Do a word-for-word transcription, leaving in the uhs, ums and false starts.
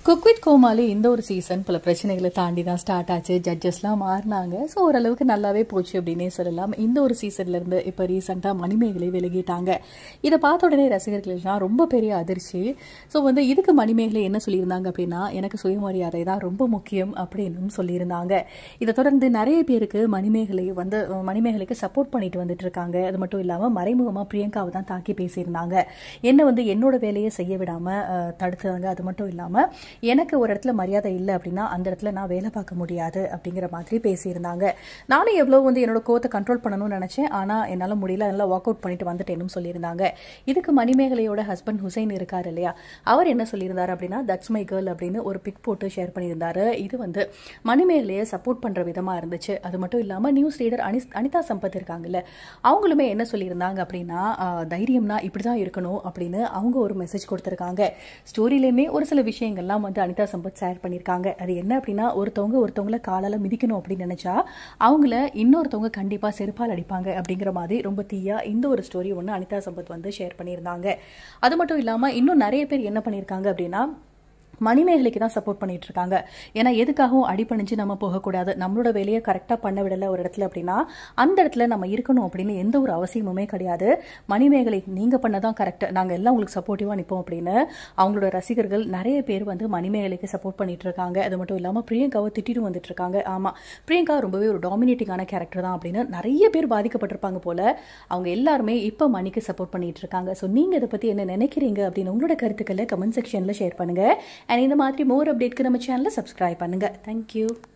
Cook with கோமாளி இந்த ஒரு season பல பிரச்சனைகளை தாண்டி தான் ஸ்டார்ட் ஆச்சு. ஜட்ஜஸ்லாம் மாறினாங்க. ஸோ ஓரளவுக்கு நல்லாவே போச்சு அப்படின்னே சொல்லலாம். இந்த ஒரு சீசன்லேருந்து இப்போ ரீசெண்டாக மணிமேகலை விலகிட்டாங்க. இதை பார்த்த உடனே ரசிகர்கள்லாம் ரொம்ப பெரிய அதிர்ச்சி. ஸோ வந்து இதுக்கு மணிமேகலை என்ன சொல்லியிருந்தாங்க அப்படின்னா, எனக்கு சுயமரியாதை தான் ரொம்ப முக்கியம் அப்படின்னு சொல்லியிருந்தாங்க. இதை தொடர்ந்து நிறைய பேருக்கு மணிமேகலை வந்து மணிமேகலைக்கு சப்போர்ட் பண்ணிட்டு வந்துட்டு இருக்காங்க. அது மட்டும் இல்லாமல் மறைமுகமாக பிரியங்காவை தான் தாக்கி பேசியிருந்தாங்க. என்ன வந்து என்னோட வேலையை செய்ய விடாமல் தடுத்தாங்க. அது மட்டும் இல்லாமல் எனக்கு ஒரு இடத்துல மரியாதை இல்லை அப்படின்னா அந்த இடத்துல நான் வேலை பார்க்க முடியாது அப்படிங்கிற மாதிரி பேசியிருந்தாங்க. நானும் எவ்வளோ வந்து என்னோட கோவத்தை கண்ட்ரோல் பண்ணணும்னு நினச்சேன். ஆனால் என்னால் முடியல, அதனால வாக் அவுட் பண்ணிட்டு வந்துட்டேன்னு சொல்லியிருந்தாங்க. இதுக்கு மணிமேகலையோட ஹஸ்பண்ட் ஹுசைன் இருக்கார் இல்லையா, அவர் என்ன சொல்லியிருந்தார் அப்படின்னா, தட்ஸ் மை கேர்ள் அப்படின்னு ஒரு பிக் போட்டு ஷேர் பண்ணியிருந்தாரு. இது வந்து மணிமேகலையை சப்போர்ட் பண்ணுற விதமாக இருந்துச்சு. அது மட்டும் இல்லாமல் நியூஸ் ரீடர் அனி அனிதா சம்பத் இருக்காங்கல்ல, அவங்களுமே என்ன சொல்லியிருந்தாங்க அப்படின்னா, தைரியம்னா இப்படி தான் இருக்கணும் அப்படின்னு அவங்க ஒரு மெசேஜ் கொடுத்துருக்காங்க. ஸ்டோரியிலேயுமே ஒரு சில விஷயங்கள்லாம் வந்து அனிதா சம்பத் ஷேர் பண்ணியிருக்காங்க. அது என்ன அப்படின்னா, ஒருத்தவங்க ஒருத்தவங்கள காலால மிதிக்கணும் அப்படின்னு நினைச்சா அவங்கள இன்னொருத்தவங்க கண்டிப்பா செருப்பால் அடிப்பாங்க அப்படிங்கிற மாதிரி ரொம்ப தீயா இந்த ஒரு ஸ்டோரி ஒன்று அனிதா சம்பத் வந்து ஷேர் பண்ணியிருந்தாங்க. அது மட்டும் இல்லாமல் இன்னும் நிறைய பேர் என்ன பண்ணியிருக்காங்க அப்படின்னா, மணிமேகலைக்கு தான் சப்போர்ட் பண்ணிட்டு இருக்காங்க. ஏன்னா எதுக்காகவும் அடிப்பணிஞ்சு நம்ம போகக்கூடாது, நம்மளோட வேலையை கரெக்டாக பண்ண விடலை ஒரு இடத்துல அப்படின்னா அந்த இடத்துல நம்ம இருக்கணும் அப்படின்னு எந்த ஒரு அவசியமுமே கிடையாது. மணிமேகலை நீங்கள் பண்ணதான் கரெக்ட், நாங்கள் எல்லாம் உங்களுக்கு சப்போர்ட்டிவாக நிற்போம் அப்படின்னு அவங்களோட ரசிகர்கள் நிறைய பேர் வந்து மணிமேகலைக்கு சப்போர்ட் பண்ணிட்டு இருக்காங்க. அது மட்டும் இல்லாமல் பிரியங்காவை திட்டிட்டு வந்துட்டு இருக்காங்க. ஆமாம், பிரியங்கா ரொம்பவே ஒரு டாமினேட்டிங்கான கேரக்டர் தான் அப்படின்னு நிறைய பேர் பாதிக்கப்பட்டிருப்பாங்க போல. அவங்க எல்லாருமே இப்போ மணிக்கு சப்போர்ட் பண்ணிட்டு இருக்காங்க. ஸோ நீங்கள் இதை பற்றி என்ன நினைக்கிறீங்க அப்படின்னு உங்களோட கருத்துக்களை கமெண்ட் செக்ஷனில் ஷேர் பண்ணுங்க. அண்ட் இந்த மாதிரி மோர் அப்டேட்க்கு நம்ம சேனலை சப்ஸ்கிரைப் பண்ணுங்க. தேங்க்யூ.